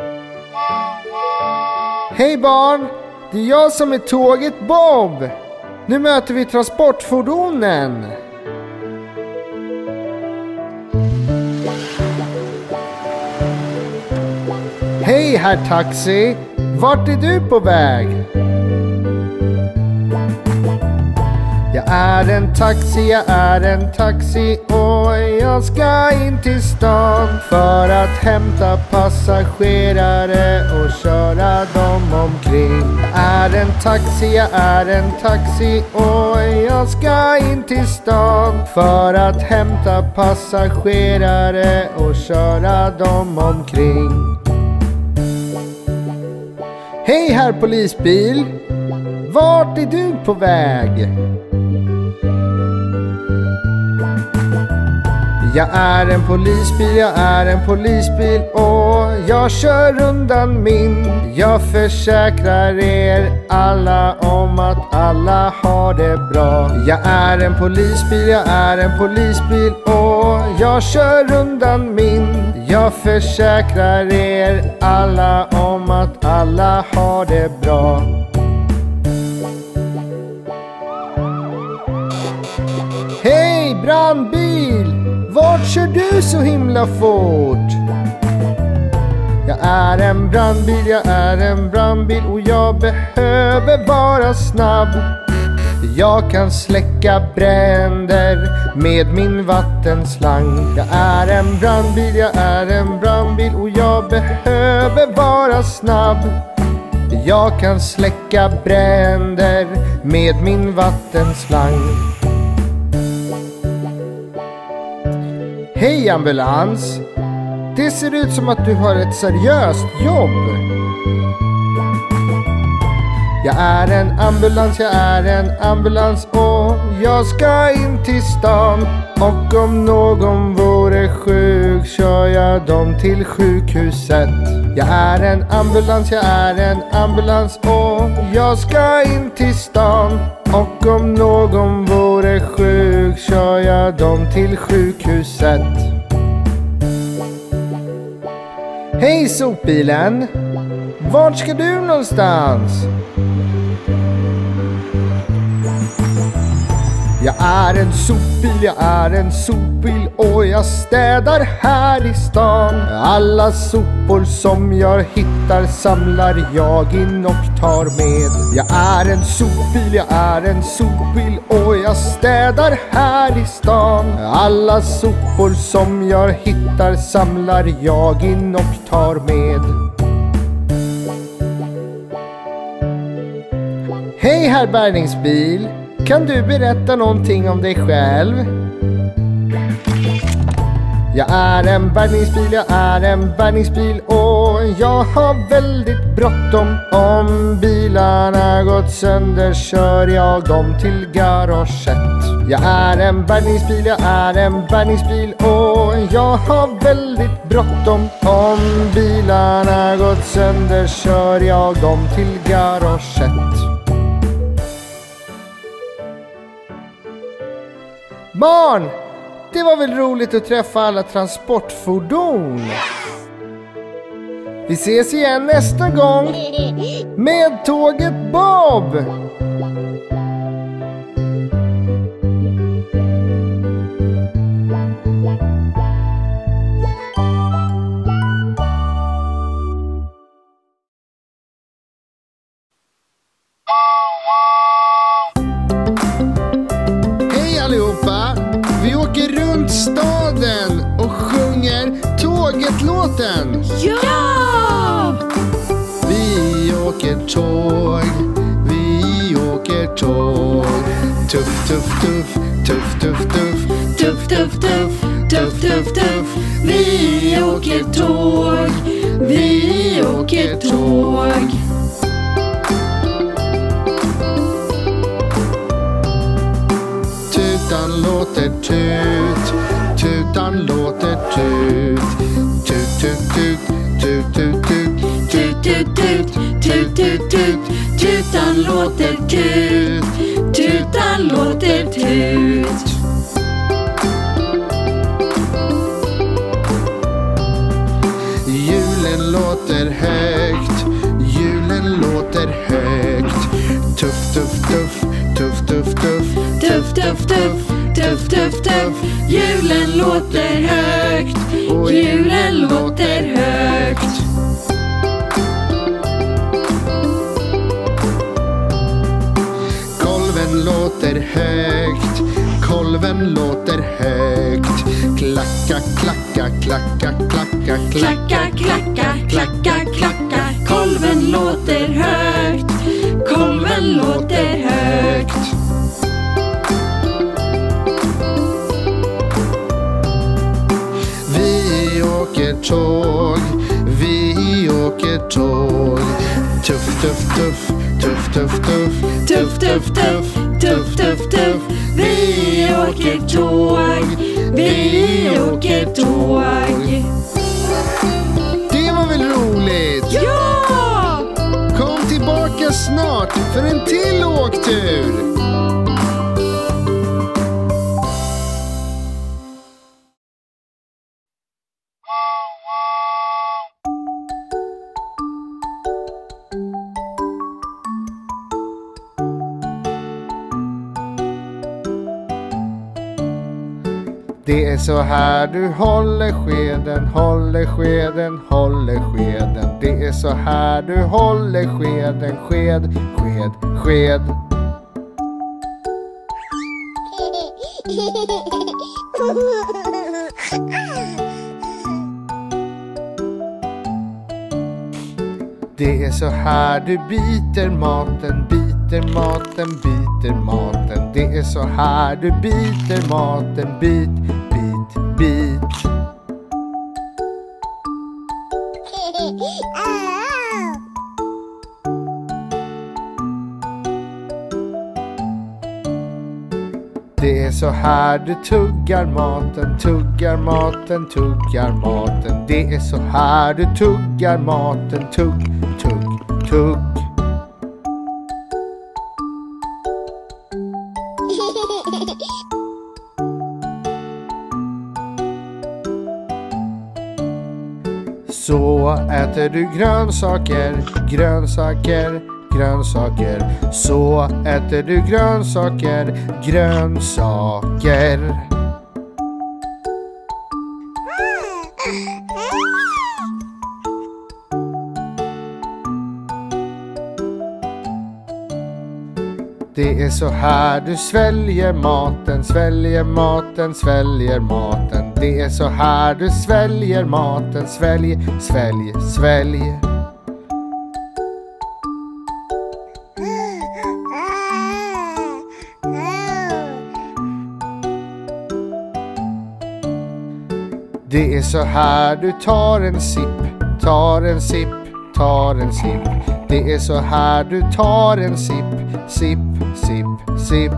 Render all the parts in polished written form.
Hej barn! Det är jag som är tåget Bob. Nu möter vi transportfordonen. Hej herr taxi! Vart är du på väg? Jag är en taxi och jag ska in till stan för att hämta passagerare och köra dem omkring. Jag är en taxi och jag ska in till stan för att hämta passagerare och köra dem omkring. Hej herr polisbil! Vart är du på väg? Jag är en polisbil och jag kör undan min. Jag försäkrar er alla om att alla har det bra. Jag är en polisbil och jag kör undan min. Jag försäkrar er alla om att alla har det bra. Hej brandbil! Vart kör du så himla fort? Jag är en brandbil och jag behöver vara snabb. Jag kan släcka bränder med min vattenslang. Jag är en brandbil och jag behöver vara snabb. Jag kan släcka bränder med min vattenslang. Hej ambulans! Det ser ut som att du har ett seriöst jobb. Jag är en ambulans och jag ska in till stan. Och om någon vore sjuk kör jag dem till sjukhuset. Jag är en ambulans och jag ska in till stan. Och om någon vore sjuk kör jag dem till sjukhuset. Hej sopbilen! Vart ska du någonstans? Jag är en sopbil och jag städar här i stan. Alla sopor som jag hittar samlar jag in och tar med. Jag är en sopbil och jag städar här i stan. Alla sopor som jag hittar samlar jag in och tar med. Hej herr bärgningsbil! Kan du berätta någonting om dig själv? Jag är en bärgningsbil och jag har väldigt bråttom. Om bilarna gått sönder kör jag dem till garaget. Jag är en bärgningsbil och jag har väldigt bråttom. Om bilarna gått sönder kör jag dem till garaget. Barn! Det var väl roligt att träffa alla transportfordon. Vi ses igen nästa gång med tåget Bob. Hej allihopa! Vi åker runt staden och sjunger tåget-låten. Ja! Vi åker tåg, vi åker tåg. Tuff, tuff, tuff, tuff, tuff, tuff. Tuff, tuff, tuff, tuff, tuff, tuff. Vi åker tåg, vi åker tåg. Tutan låter tut, tutan låter tut. Tut, tut, tut, tut, tut, tut. Tut, tut, tut, tut, tut, tut. Tutan låter tut, tutan låter tut. Hjulen låter låter högt. Julen låter högt. Tuff, tuff, tuff, tuff, tuff, tuff. Tuff, tuff, tuff, tuff, tuff, tuff. Julen låter högt. Julen låter högt. Kolven låter högt. Kolven låter högt. Klacka, klacka, klacka, klacka, Klacka, klacka, klacka, klacka. Kolven låter högt. Kolven låter högt. Vi åker tåg. Vi åker tåg. Tuff, tuff, tuff, tuff, tuff, tuff. Tuff, tuff, tuff, tuff, tuff, tuff. Vi åker tåg. Vi åker tåg. Det var väl roligt? Ja! Kom tillbaka snart för en till åktur. Det är så här du håller skeden, håller skeden, håller skeden. Det är så här du håller skeden, sked, sked, sked. Det är så här du biter maten, biter maten, biter maten. Det är så här du biter maten, bit, bit, bit. Det är så här du tuggar maten, tuggar maten, tuggar maten. Det är så här du tuggar maten, tugg, tugg, tugg. Så äter du grönsaker, grönsaker, grönsaker. Så äter du grönsaker, grönsaker. Det är så här du sväljer maten, sväljer maten, sväljer maten. Det är så här du sväljer maten, svälj, svälj, svälj. Det är så här du tar en sipp, tar en sipp, tar en sipp. Det är så här du tar en sipp, sipp, sipp, sipp.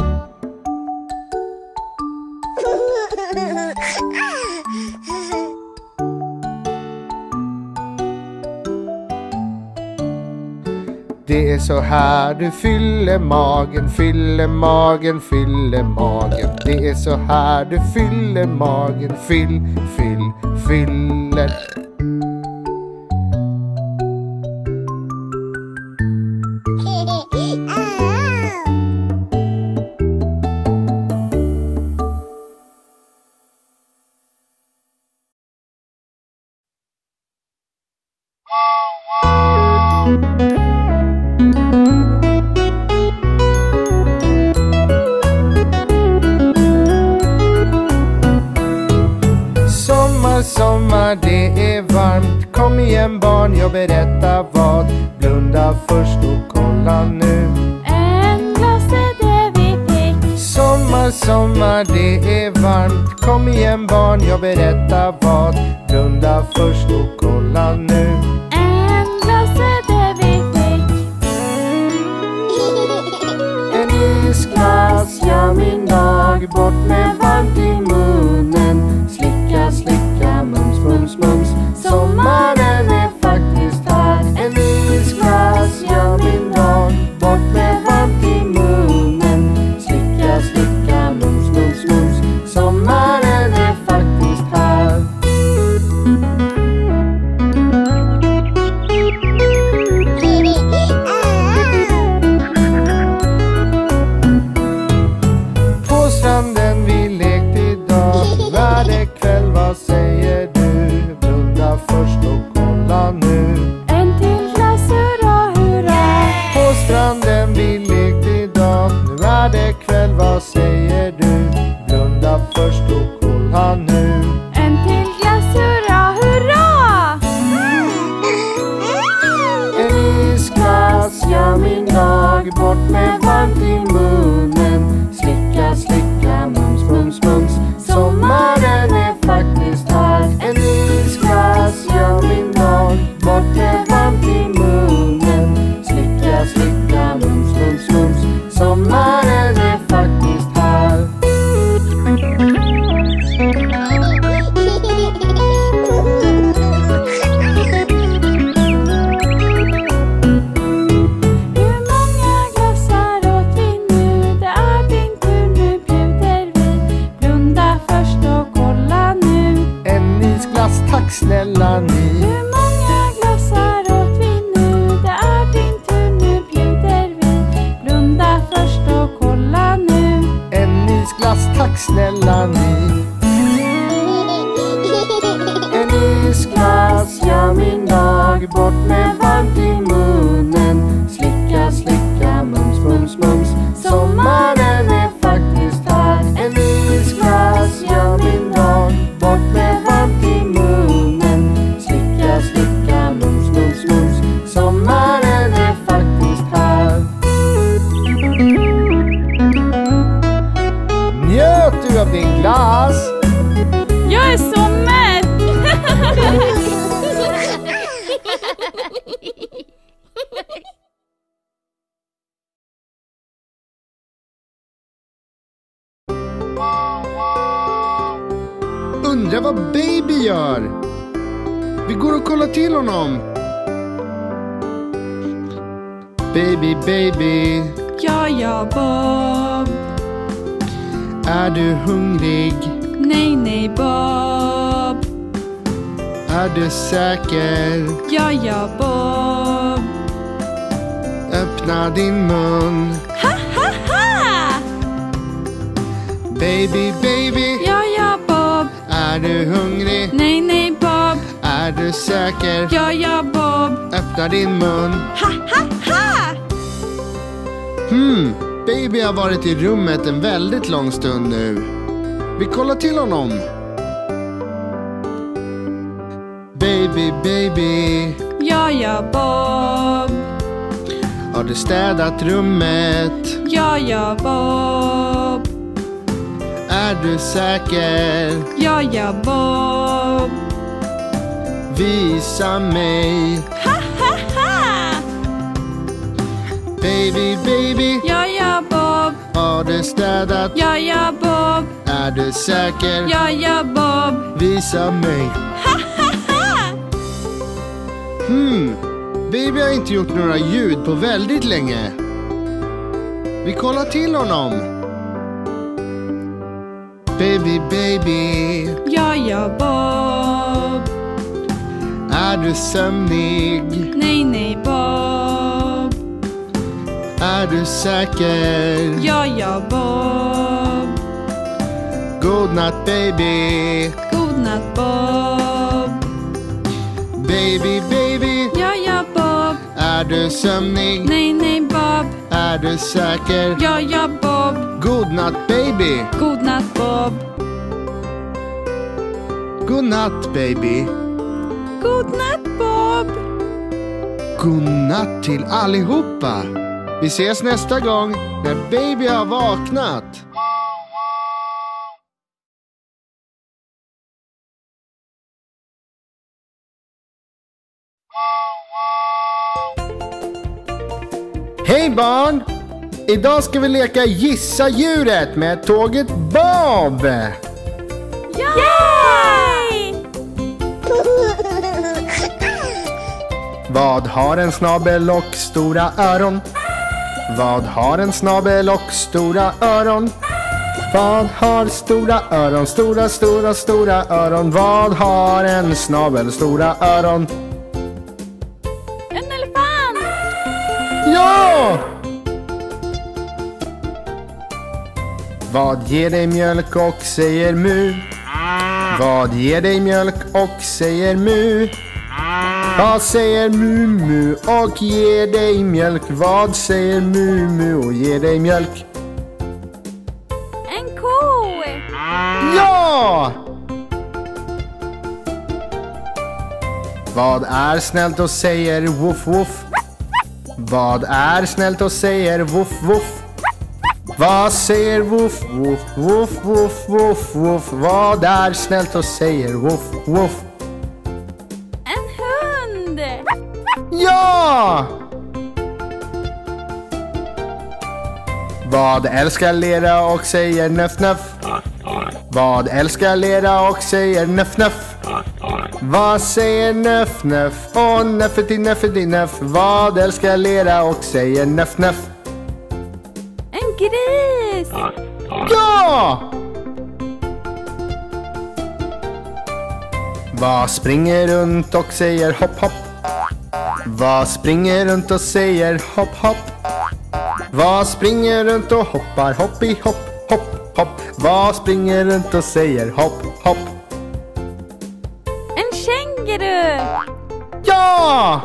Det är så här du fyller magen, fyller magen, fyller magen. Det är så här du fyller magen, fyll, fyll, fyller. Sommar, det är varmt. Kom igen barn, jag berättar vad. Blunda först och kolla nu. En glas är det vi fick. Sommar, det är varmt. Kom igen barn, jag berättar vad. Blunda först och kolla nu. En glas är det vi fick. En isglass, ja min dag. Bort med varmt i munnen. Slicka, slicka, mums, mums, mums. Sommaren är faktiskt här. En isglass, ja min dag. Bort med varmt i munnen. Slicka, slicka, mums, mums, mums. Sommaren är faktiskt här. säger du? Blunda först och kolla nu. En till glass, hurra, hurra. På stranden vi lekte idag. Nu är det kväll, vad säger du? Blunda först och kolla nu. En till glass, hurra, hurra. En isglass gör min dag. Bort med varmt i munnen. Slicka, slicka, mums, mums, mums. Sommaren är faktiskt här. En isglass gör min dag. Bort med varmt i munnen. Slicka, slicka, mums, mums, mums. Sommaren är faktiskt här. Tack snälla ni. Hur många glassar åt vi nu? Det är din tur, nu bjuder vi. Blunda först och kolla nu. En isglass, tack snälla ni. En isglass gör min dag. Bort med varmt i munnen. Slicka, slicka, mums, mums, mums. Sommaren är faktiskt här. En isglass gör min dag. Bort med varmt i munnen. Slicka, slicka, mums, mums, mums. Sommaren är faktiskt här. Njöt du av din glass? Jag är så mätt! Undrar vad Baby gör. Vi går och kollar till honom. Baby, baby. Ja, Bob. Är du hungrig? Nej, Bob. Är du säker? Ja, Bob. Öppna din mun. Ha! Baby, baby. Ja, Bob. Är du hungrig? Nej, Bob. Är du säker? Ja, Bob. Öppna din mun. Ha! Baby har varit i rummet en väldigt lång stund nu. Vi kollar till honom. Baby, baby. Ja, Bob. Har du städat rummet? Ja, Bob. Är du säker? Ja, Bob. Visa mig. Ha! Baby, baby. Ja, Bob. Har du städat? Ja, Bob. Är du säker? Ja, Bob. Visa mig. Baby har inte gjort några ljud på väldigt länge. Vi kollar till honom. Baby, baby. Ja, Bob. Är du sömnig? Nej, Bob. Är du säker? Ja, Bob. God natt, baby. God natt, Bob. Baby, baby. Ja, Bob. Är du sömnig? Nej, Bob. Är du säker? Ja, Bob. God natt, baby. God natt, Bob. God natt, baby. God natt, Bob. God natt till allihopa. Vi ses nästa gång när baby har vaknat. Hej barn! Idag ska vi leka Gissa djuret med tåget Bob. Yay! Vad har en snabel och stora öron? Vad har en snabel och stora öron? Vad har stora öron? Stora öron. Vad har en snabel och stora öron? En elefant! Ja! Vad ger dig mjölk och säger mu? Vad ger dig mjölk och säger mu? Vad säger mu mu och ger dig mjölk? Vad säger mu mu och ger dig mjölk? En ko! Ja! Vad är snällt och säger woof woof? Vad är snällt och säger woof woof? Vad säger woof woof woof woof woof woof? Vad är snällt och säger woof woof? En hund! Ja! Vad älskar lera och säger nöff nöff? Vad älskar lera och säger nöff nöff? Vad säger nöff nöff? Och nöffeti nöffeti nöff? Vad älskar lera och säger nöff nöff? En gris! Ja! Vad springer runt och säger hopp hopp? Vad springer runt och säger hopp hopp? Vad springer runt och hoppar hoppi hopp hopp hopp? Vad springer runt och säger hopp hopp? En känguru! Ja!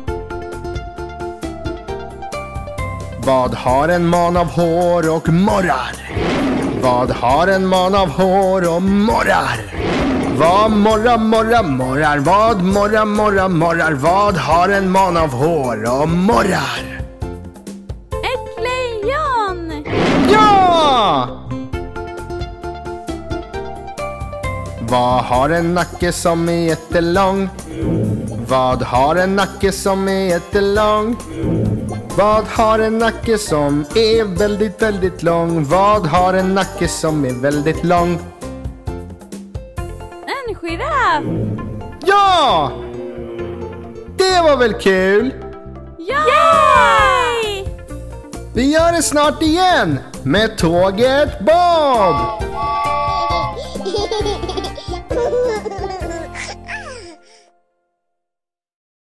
Vad har en man av hår och morrar? Vad har en man av hår och morrar? Vad morrar, morrar, morrar? Vad morrar, morrar, morrar? Vad har en man av hår och morrar? Ett lejon! Ja! Vad har en nacke som är jättelång? Vad har en nacke som är jättelång? Vad har en nacke som är väldigt, väldigt lång? Vad har en nacke som är väldigt lång? En giraff! Ja! Det var väl kul? Ja! Yay! Vi gör det snart igen med Tåget Bob!